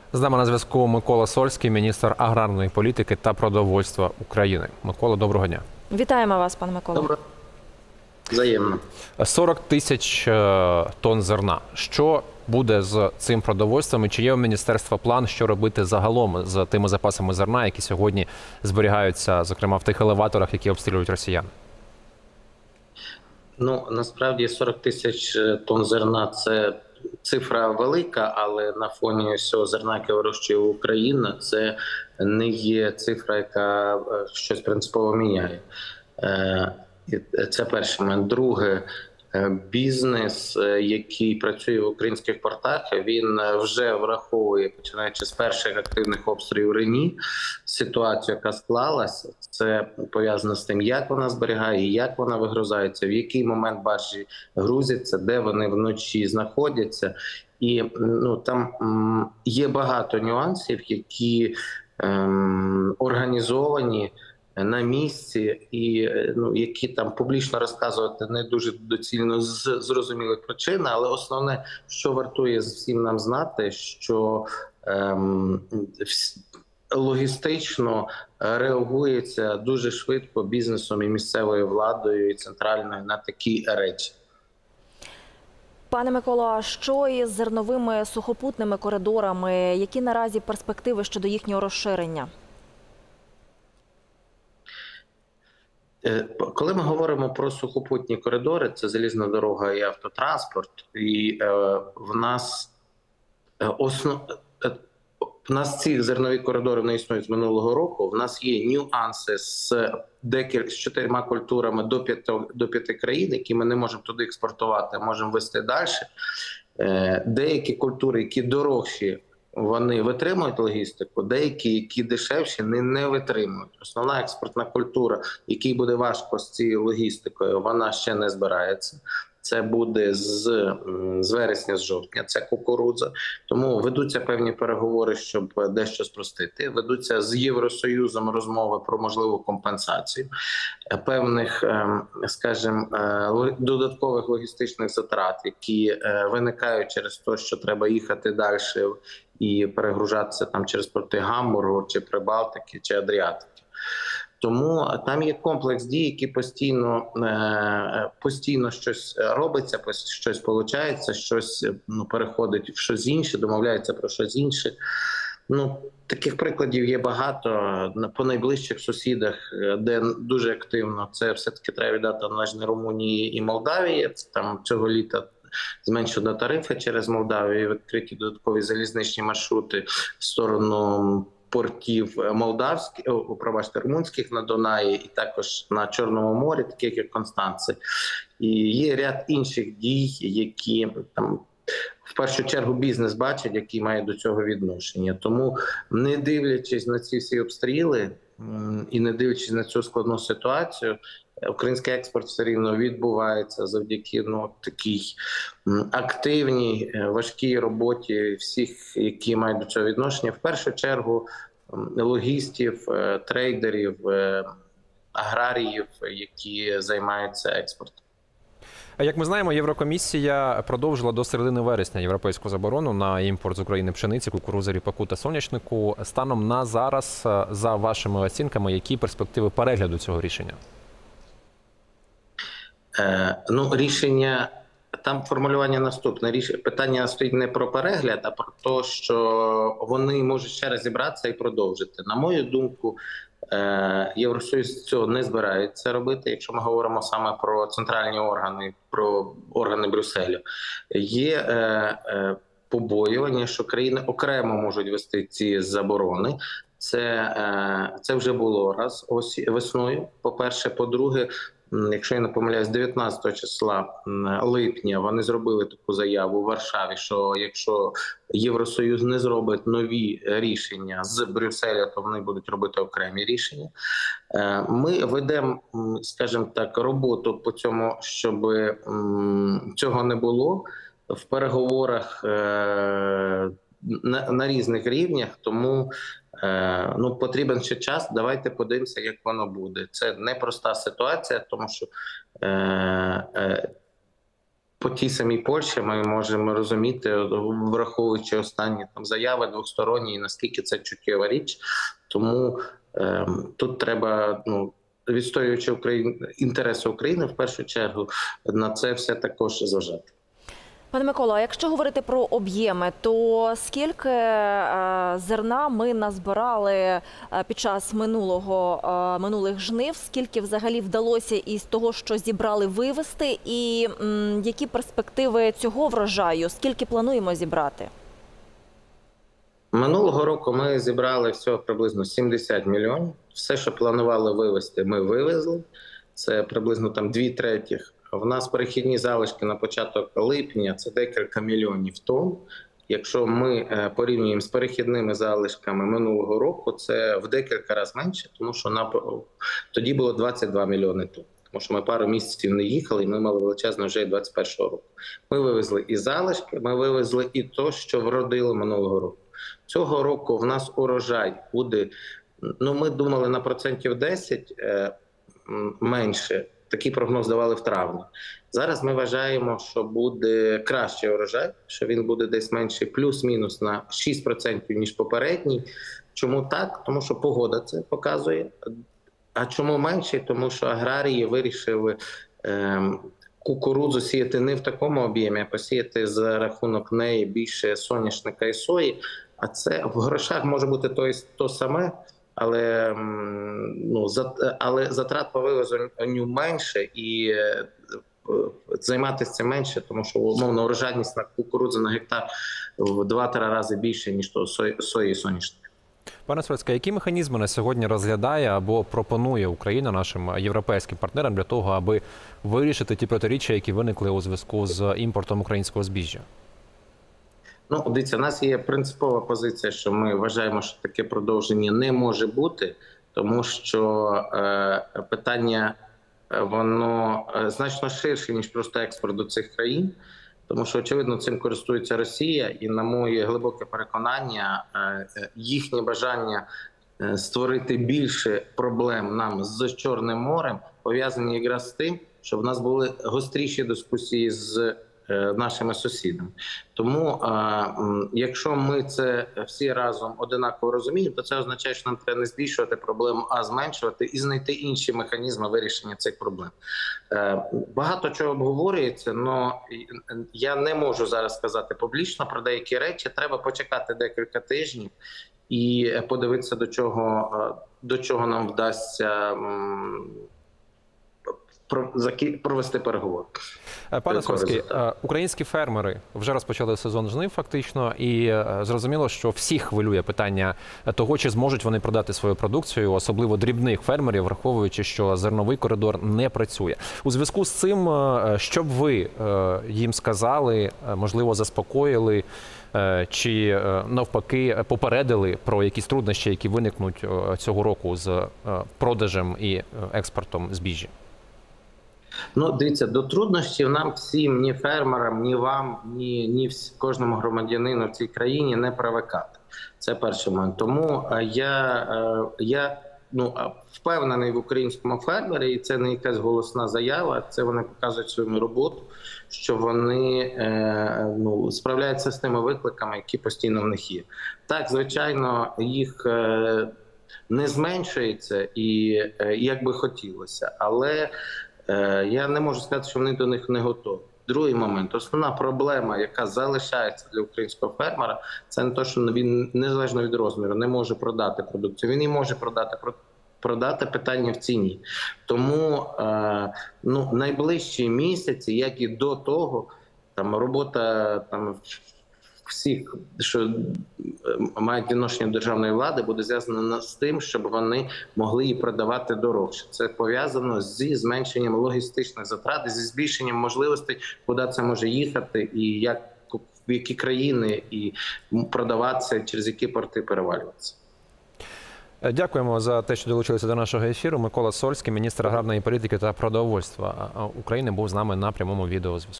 З нами на зв'язку Микола Сольський, міністр аграрної політики та продовольства України. Микола, доброго дня. Вітаємо вас, пане Микола. Добре. Взаємно. 40 тисяч тонн зерна. Що буде з цим продовольством і чи є у міністерства план, що робити загалом з тими запасами зерна, які сьогодні зберігаються, зокрема, в тих елеваторах, які обстрілюють росіян? Ну, насправді 40 тисяч тонн зерна – це цифра велика, але на фоні всього зерна, яке вирощує Україна, це не є цифра, яка щось принципово міняє. Це перший момент. Друге, бізнес, який працює в українських портах, він вже враховує, починаючи з перших активних обстрілів РЕНІ, ситуацію, яка склалася. Це пов'язано з тим, як вона зберігає, як вона вигрузається, в який момент баржі грузяться, де вони вночі знаходяться. І там є багато нюансів, які організовані на місці, і які там публічно розказувати не дуже доцільно з зрозумілих причин, але основне, що вартує всім нам знати, що логістично реагується дуже швидко бізнесом і місцевою владою, і центральною на такі речі. Пане Миколо, а що із зерновими сухопутними коридорами? Які наразі перспективи щодо їхнього розширення? Коли ми говоримо про сухопутні коридори, це залізна дорога і автотранспорт, і в нас ці зернові коридори не існують з минулого року. В нас є нюанси з 4 культурами до 5 країн, які ми не можемо туди експортувати, а можемо вести далі. Деякі культури, які дорожчі, вони витримують логістику, деякі, які дешевші, не витримують. Основна експортна культура, якій буде важко з цією логістикою, вона ще не збирається. Це буде з вересня, з жовтня, це кукурудза. Тому ведуться певні переговори, щоб дещо спростити. Ведуться з Євросоюзом розмови про можливу компенсацію певних, скажімо, додаткових логістичних затрат, які виникають через те, що треба їхати далі і перегружатися там через порти Гамбургу, чи Прибалтики, чи Адріатики. Тому там є комплекс дій, які постійно щось робиться, щось виходить, щось переходить в щось інше, домовляється про щось інше. Таких прикладів є багато. По найближчих сусідах, де дуже активно, це все-таки треба віддати належне Румунії і Молдавії. Там цього літа зменшено тарифи через Молдавію, відкриті додаткові залізничні маршрути в сторону портів румунських на Дунаї і також на Чорному морі, таких як Констанци. І є ряд інших дій, які там в першу чергу бізнес бачить, який має до цього відношення. Тому, не дивлячись на ці всі обстріли і не дивлячись на цю складну ситуацію, український експорт все рівно відбувається завдяки такій активній, важкій роботі всіх, які мають до цього відношення. В першу чергу логістів, трейдерів, аграріїв, які займаються експортом. Як ми знаємо, Єврокомісія продовжила до середини вересня європейську заборону на імпорт з України пшениці, кукурудзи, ріпаку та соняшнику. Станом на зараз, за вашими оцінками, які перспективи перегляду цього рішення? Рішення, там формулювання наступне. Питання стоїть не про перегляд, а про те, що вони можуть ще раз зібратися і продовжити. На мою думку, Євросоюз цього не збирається робити, якщо ми говоримо саме про центральні органи, про органи Брюсселю. Є побоювання, що країни окремо можуть вести ці заборони. Це вже було раз весною, по-перше. По-друге, якщо я не помиляюсь, 19 числа липня вони зробили таку заяву у Варшаві, що якщо Євросоюз не зробить нові рішення з Брюсселя, то вони будуть робити окремі рішення. Ми ведемо, скажімо так, роботу по цьому, щоб цього не було в переговорах на різних рівнях, тому потрібен ще час. Давайте подивимося, як воно буде. Це непроста ситуація, тому що по тій самій Польщі ми можемо розуміти, враховуючи останні заяви двосторонні, наскільки це чуттєва річ. Тому тут треба, відстоюючи інтереси України, в першу чергу, на це все також зважати. Пане Миколо, а якщо говорити про об'єми, то скільки зерна ми назбирали під час минулих жнив? Скільки взагалі вдалося із того, що зібрали, вивезти? І які перспективи цього врожаю? Скільки плануємо зібрати? Минулого року ми зібрали всього приблизно 70 мільйонів. Все, що планували вивезти, ми вивезли. Це приблизно 2/3. В нас перехідні залишки на початок липня – це декілька мільйонів тонн. Якщо ми порівнюємо з перехідними залишками минулого року, це в декілька разів менше, тому що тоді було 22 мільйони тонн. Тому що ми пару місяців не їхали, і ми мали величезно вже 21-го року. Ми вивезли і залишки, ми вивезли і то, що вродили минулого року. Цього року в нас урожай буде, ми думали на 10% менше. Такий прогноз давали в травні. Зараз ми вважаємо, що буде кращий урожай, що він буде десь менший, плюс-мінус на 6%, ніж попередній. Чому так? Тому що погода це показує. А чому менший? Тому що аграрії вирішили кукурудзу сіяти не в такому об'ємі, а посіяти за рахунок неї більше соняшника і сої. А це в грошах може бути то саме, але затрат по вивезенню менше і займатися цим менше, тому що умовно урожайність на кукурудзу на гектар в 2-3 рази більше, ніж то сої і соняшника. Пане Сольський, які механізми на сьогодні розглядає або пропонує Україна нашим європейським партнерам для того, аби вирішити ті протиріччя, які виникли у зв'язку з імпортом українського збіжжя? Дивіться, у нас є принципова позиція, що ми вважаємо, що таке продовження не може бути, тому що питання, воно значно ширше, ніж просто експорт до цих країн. Тому що, очевидно, цим користується Росія, і, на моє глибоке переконання, їхнє бажання створити більше проблем нам з Чорним морем пов'язані якраз з тим, що в нас були гостріші дискусії з нашими сусідами. Тому, якщо ми це всі разом одинаково розуміємо, то це означає, що нам треба не збільшувати проблему, а зменшувати і знайти інші механізми вирішення цих проблем. Багато чого обговорюється, але я не можу зараз сказати публічно про деякі речі. Треба почекати декілька тижнів і подивитися, до чого нам вдасться провести переговори. Пане Сольський, українські фермери вже розпочали сезон жнив фактично, і зрозуміло, що всіх хвилює питання того, чи зможуть вони продати свою продукцію, особливо дрібних фермерів, враховуючи, що зерновий коридор не працює. У зв'язку з цим, що б ви їм сказали, можливо, заспокоїли, чи навпаки попередили про якісь труднощі, які виникнуть цього року з продажем і експортом збіжжя? Дивіться, до труднощів нам всім, ні фермерам, ні вам, ні кожному громадянину в цій країні не привикати. Це перший момент. Тому я впевнений в українському фермері, і це не якась голосна заява, це вони показують свою роботу, що вони справляються з тими викликами, які постійно в них є. Так, звичайно, їх не зменшується, і як би хотілося, але я не можу сказати, що вони до них не готові. Другий момент. Основна проблема, яка залишається для українського фермера, це не те, що він, незалежно від розміру, не може продати продукцію. Він не може продати питання в ціні. Тому найближчі місяці, як і до того, робота всіх, що мають відношення до державної влади, буде зв'язана з тим, щоб вони могли її продавати дорожче. Це пов'язано зі зменшенням логістичних затрат, зі збільшенням можливостей, куди це може їхати, і в які країни і продаватися, через які порти перевалюватися. Дякуємо за те, що долучилися до нашого ефіру. Микола Сольський, міністр аграрної політики та продовольства України, був з нами на прямому відеозв'язку.